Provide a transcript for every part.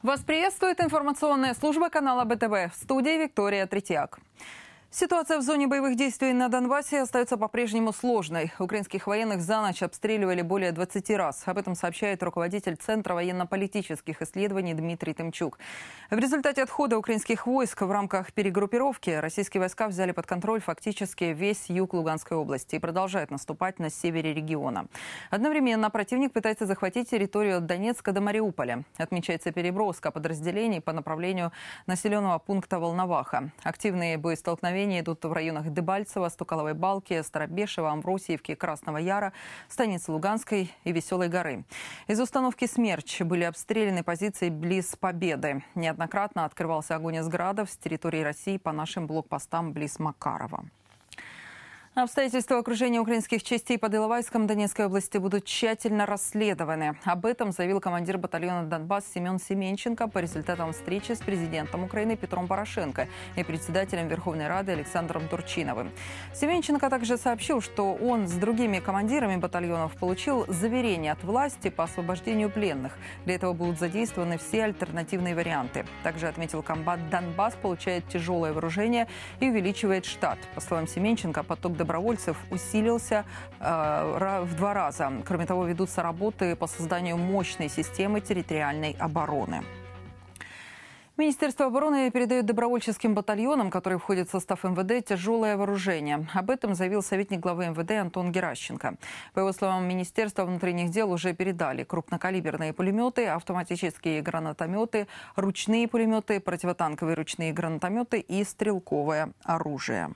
Вас приветствует информационная служба канала БТВ. В студии Виктория Третьяк. Ситуация в зоне боевых действий на Донбассе остается по-прежнему сложной. Украинских военных за ночь обстреливали более 20 раз. Об этом сообщает руководитель Центра военно-политических исследований Дмитрий Тымчук. В результате отхода украинских войск в рамках перегруппировки российские войска взяли под контроль фактически весь юг Луганской области и продолжают наступать на севере региона. Одновременно противник пытается захватить территорию от Донецка до Мариуполя. Отмечается переброска подразделений по направлению населенного пункта Волноваха. Активные боестолкновения идут в районах Дебальцево, Стукаловой Балки, Старобешева, Амвросиевки, Красного Яра, станицы Луганской и Веселой горы. Из установки «Смерч» были обстреляны позиции близ Победы. Неоднократно открывался огонь из градов с территории России по нашим блокпостам близ Макарова. Обстоятельства окружения украинских частей под Иловайском Донецкой области будут тщательно расследованы. Об этом заявил командир батальона «Донбасс» Семен Семенченко по результатам встречи с президентом Украины Петром Порошенко и председателем Верховной Рады Александром Турчиновым. Семенченко также сообщил, что он с другими командирами батальонов получил заверение от власти по освобождению пленных. Для этого будут задействованы все альтернативные варианты. Также отметил, комбат «Донбасс» получает тяжелое вооружение и увеличивает штат. По словам Семенченко, поток добровольцев усилился в 2 раза. Кроме того, ведутся работы по созданию мощной системы территориальной обороны. Министерство обороны передает добровольческим батальонам, которые входят в состав МВД, тяжелое вооружение. Об этом заявил советник главы МВД Антон Геращенко. По его словам, Министерство внутренних дел уже передали крупнокалиберные пулеметы, автоматические гранатометы, ручные пулеметы, противотанковые ручные гранатометы и стрелковое оружие.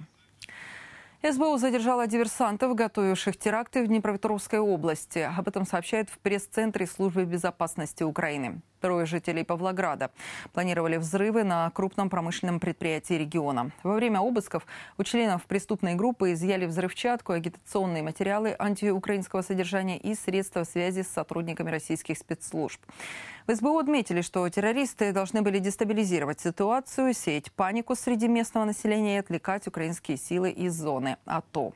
СБУ задержала диверсантов, готовивших теракты в Днепропетровской области. Об этом сообщает в пресс-центре Службы безопасности Украины. 3 жителей Павлограда планировали взрывы на крупном промышленном предприятии региона. Во время обысков у членов преступной группы изъяли взрывчатку, агитационные материалы антиукраинского содержания и средства связи с сотрудниками российских спецслужб. В СБУ отметили, что террористы должны были дестабилизировать ситуацию, сеять панику среди местного населения и отвлекать украинские силы из зоны АТО.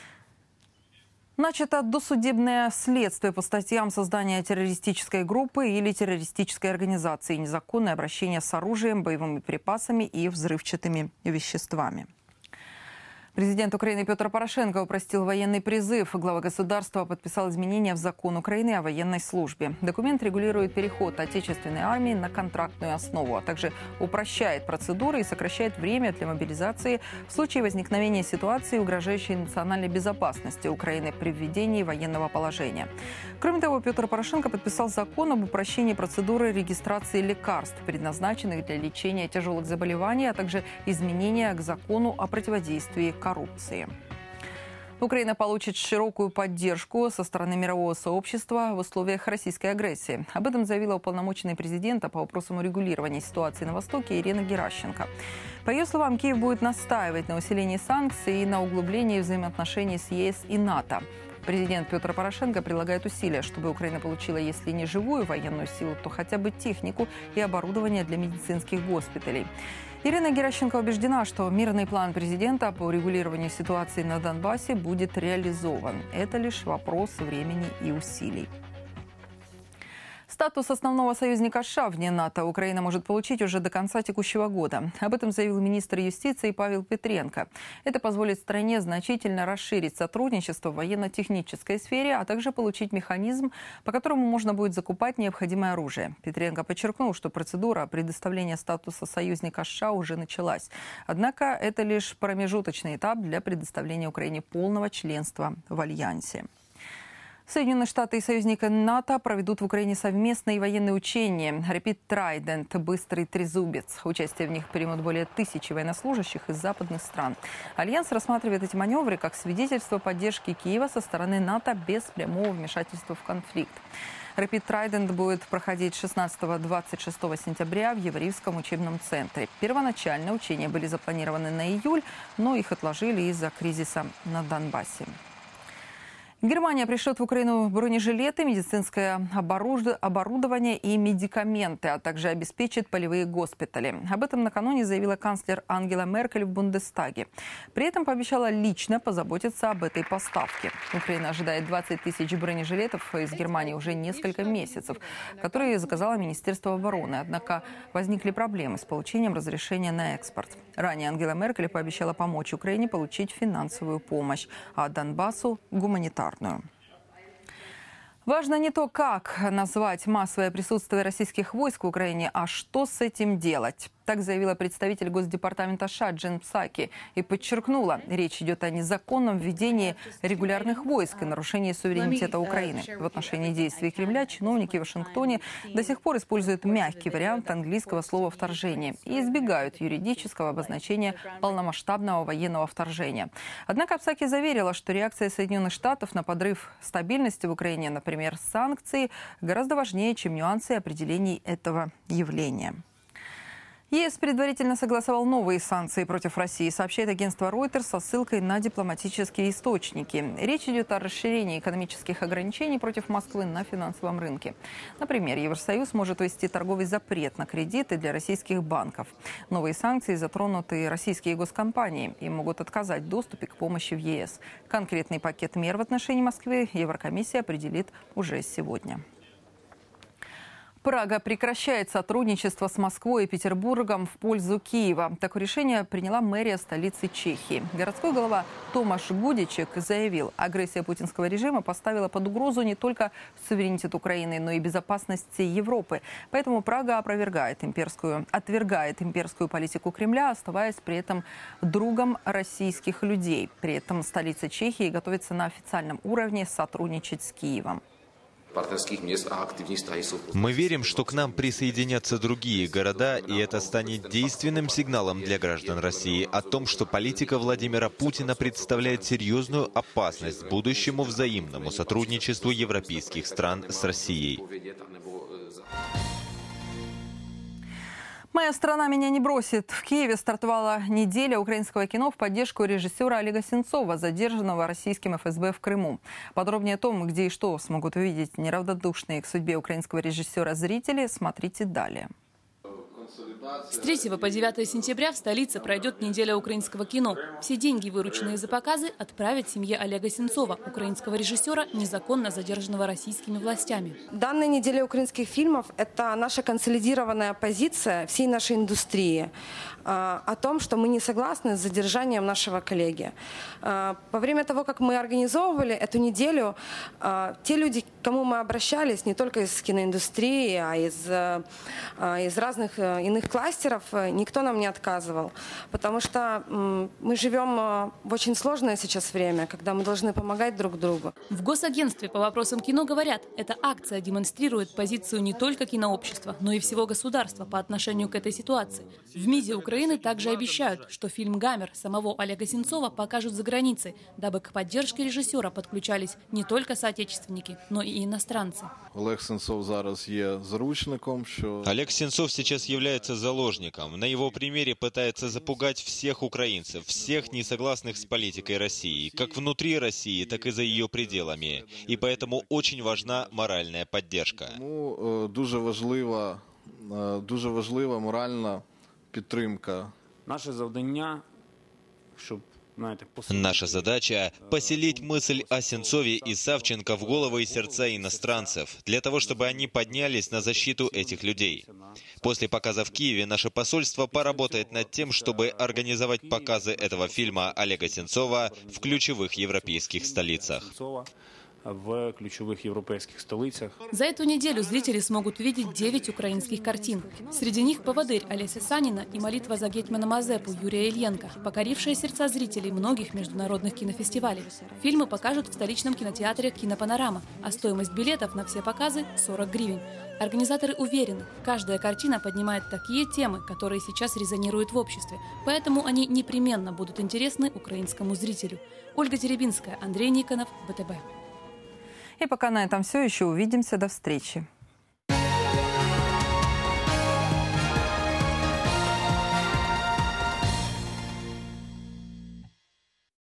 Начато досудебное следствие по статьям создания террористической группы или террористической организации, незаконное обращение с оружием, боевыми припасами и взрывчатыми веществами. Президент Украины Петр Порошенко упростил военный призыв. Глава государства подписал изменения в закон Украины о военной службе. Документ регулирует переход отечественной армии на контрактную основу, а также упрощает процедуры и сокращает время для мобилизации в случае возникновения ситуации, угрожающей национальной безопасности Украины при введении военного положения. Кроме того, Петр Порошенко подписал закон об упрощении процедуры регистрации лекарств, предназначенных для лечения тяжелых заболеваний, а также изменения к закону о противодействии коррупции. Украина получит широкую поддержку со стороны мирового сообщества в условиях российской агрессии. Об этом заявила уполномоченный президента по вопросам урегулирования ситуации на Востоке Ирина Геращенко. По ее словам, Киев будет настаивать на усилении санкций и на углублении взаимоотношений с ЕС и НАТО. Президент Петр Порошенко прилагает усилия, чтобы Украина получила, если не живую военную силу, то хотя бы технику и оборудование для медицинских госпиталей. Ирина Геращенко убеждена, что мирный план президента по урегулированию ситуации на Донбассе будет реализован. Это лишь вопрос времени и усилий. Статус основного союзника США вне НАТО Украина может получить уже до конца текущего года. Об этом заявил министр юстиции Павел Петренко. Это позволит стране значительно расширить сотрудничество в военно-технической сфере, а также получить механизм, по которому можно будет закупать необходимое оружие. Петренко подчеркнул, что процедура предоставления статуса союзника США уже началась. Однако это лишь промежуточный этап для предоставления Украине полного членства в Альянсе. Соединенные Штаты и союзники НАТО проведут в Украине совместные военные учения «Rapid Trident» – «Быстрый трезубец». Участие в них примут более 1000 военнослужащих из западных стран. Альянс рассматривает эти маневры как свидетельство поддержки Киева со стороны НАТО без прямого вмешательства в конфликт. Rapid Trident будет проходить 16-26 сентября в Еврейском учебном центре. Первоначально учения были запланированы на июль, но их отложили из-за кризиса на Донбассе. Германия пришлет в Украину бронежилеты, медицинское оборудование и медикаменты, а также обеспечит полевые госпитали. Об этом накануне заявила канцлер Ангела Меркель в Бундестаге. При этом пообещала лично позаботиться об этой поставке. Украина ожидает 20 тысяч бронежилетов из Германии уже несколько месяцев, которые заказало Министерство обороны. Однако возникли проблемы с получением разрешения на экспорт. Ранее Ангела Меркель пообещала помочь Украине получить финансовую помощь, а Донбассу – гуманитарную. Важно не то, как назвать массовое присутствие российских войск в Украине, а что с этим делать. Так заявила представитель Госдепартамента США Джен Псаки и подчеркнула, речь идет о незаконном введении регулярных войск и нарушении суверенитета Украины. В отношении действий Кремля чиновники в Вашингтоне до сих пор используют мягкий вариант английского слова «вторжение» и избегают юридического обозначения полномасштабного военного вторжения. Однако Псаки заверила, что реакция Соединенных Штатов на подрыв стабильности в Украине, например, санкции, гораздо важнее, чем нюансы определений этого явления. ЕС предварительно согласовал новые санкции против России, сообщает агентство Reuters со ссылкой на дипломатические источники. Речь идет о расширении экономических ограничений против Москвы на финансовом рынке. Например, Евросоюз может ввести торговый запрет на кредиты для российских банков. Новые санкции затронут и российские госкомпании и могут отказать в доступе к помощи в ЕС. Конкретный пакет мер в отношении Москвы Еврокомиссия определит уже сегодня. Прага прекращает сотрудничество с Москвой и Петербургом в пользу Киева. Такое решение приняла мэрия столицы Чехии. Городской глава Томаш Гудичек заявил, агрессия путинского режима поставила под угрозу не только суверенитет Украины, но и безопасность всей Европы. Поэтому Прага отвергает имперскую политику Кремля, оставаясь при этом другом российских людей. При этом столица Чехии готовится на официальном уровне сотрудничать с Киевом. Мы верим, что к нам присоединятся другие города, и это станет действенным сигналом для граждан России о том, что политика Владимира Путина представляет серьезную опасность будущему взаимному сотрудничеству европейских стран с Россией. «Моя страна меня не бросит». В Киеве стартовала неделя украинского кино в поддержку режиссера Олега Сенцова, задержанного российским ФСБ в Крыму. Подробнее о том, где и что смогут увидеть неравнодушные к судьбе украинского режиссера зрители, смотрите далее. С 3 по 9 сентября в столице пройдет неделя украинского кино. Все деньги, вырученные за показы, отправят семье Олега Сенцова, украинского режиссера, незаконно задержанного российскими властями. Данная неделя украинских фильмов – это наша консолидированная позиция всей нашей индустрии о том, что мы не согласны с задержанием нашего коллеги. Во время того, как мы организовывали эту неделю, те люди, к кому мы обращались, не только из киноиндустрии, а из разных иных кластеров, никто нам не отказывал. Потому что мы живем в очень сложное сейчас время, когда мы должны помогать друг другу. В Госагентстве по вопросам кино говорят, эта акция демонстрирует позицию не только кинообщества, но и всего государства по отношению к этой ситуации. В МИДе Украины также обещают, что фильм «Гамер» самого Олега Сенцова покажут за границей, дабы к поддержке режиссера подключались не только соотечественники, но и иностранцы. Олег Сенцов сейчас является заложником. На его примере пытается запугать всех украинцев, всех несогласных с политикой России, как внутри России, так и за ее пределами. И поэтому очень важна моральная поддержка. Дуже важлива моральна підтримка. Наша задача – поселить мысль о Сенцове и Савченко в головы и сердца иностранцев, для того, чтобы они поднялись на защиту этих людей. После показа в Киеве наше посольство поработает над тем, чтобы организовать показы этого фильма Олега Сенцова в ключевых европейских столицах. В ключевых европейских столицах. За эту неделю зрители смогут увидеть 9 украинских картин. Среди них «Поводырь» Олеся Санина и «Молитва за гетьмана Мазепу» Юрия Ильенко, покорившие сердца зрителей многих международных кинофестивалей. Фильмы покажут в столичном кинотеатре «Кинопанорама», а стоимость билетов на все показы – 40 гривен. Организаторы уверены, каждая картина поднимает такие темы, которые сейчас резонируют в обществе, поэтому они непременно будут интересны украинскому зрителю. Ольга Теребинская, Андрей Никонов, БТБ. И пока на этом все. Еще увидимся. До встречи.